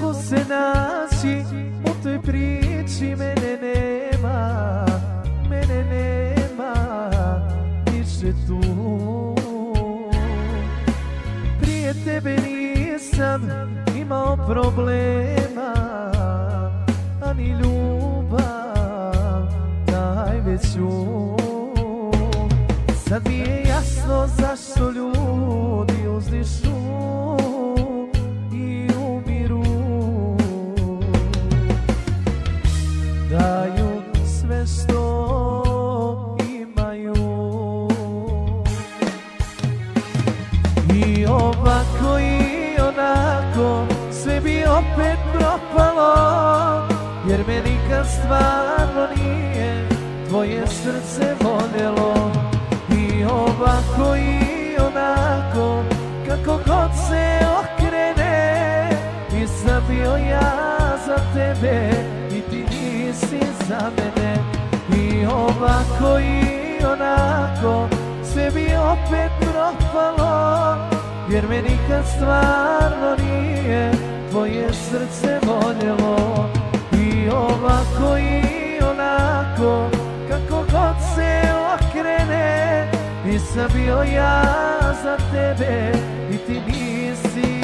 mogu se naći u toj priči, mene nema više tu. Prije tebe nisam imao problema, a ni ljubav najveću. Sad mi je jasno zašto ljudi uzdišu i umiru. Daju sve što imaju. I ovako i onako sve bi opet propalo, jer me nikad stvarno nije tvoje srce voljelo. I ovako i onako kako god se okrene, nisam bio ja za tebe i ti nisi za mene. I ovako i onako sve bi opet propalo, jer me nikad stvarno nije tvoje srce voljelo. I ovako i onako kako god se okrene, nisam bio ja za tebe i ti nisi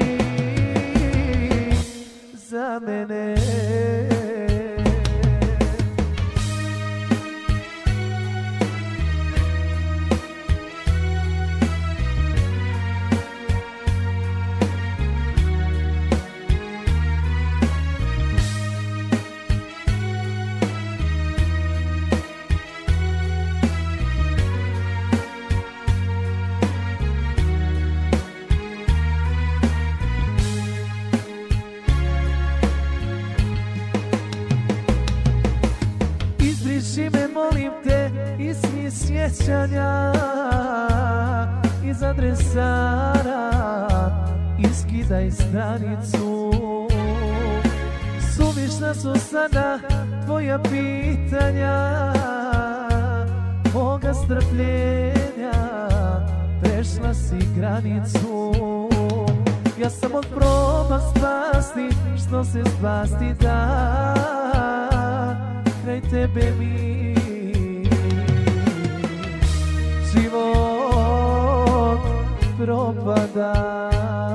za mene. Izbriši me, molim te, iz svih sjećanja, iz adresara, iskidaj stranicu. Suvišna su sada tvoja pitanja, moga strpljenja prešla si granicu. Ja sam od propasti što se spasti da, kraj tebe mi život propada.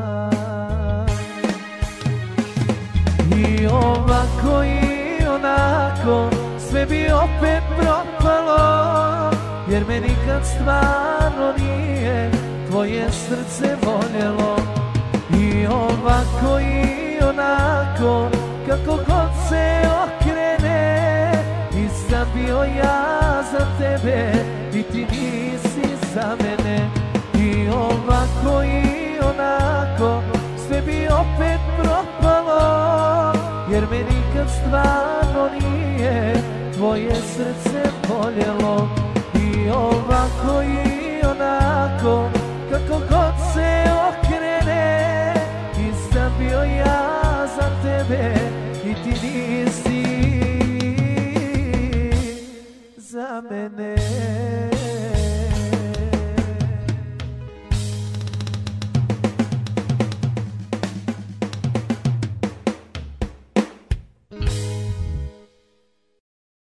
I ovako i onako sve bi opet propalo, jer me nikad stvarno nije tvoje srce voljelo. I ovako i onako kako god se okrene, nisam bio ja za tebe i ti nisi za mene. I ovako i onako sve bi opet propalo, jer me nikad stvarno nije tvoje srce voljelo. I ovako i onako kako god se okrene, nisam bio ja za tebe i ti nisi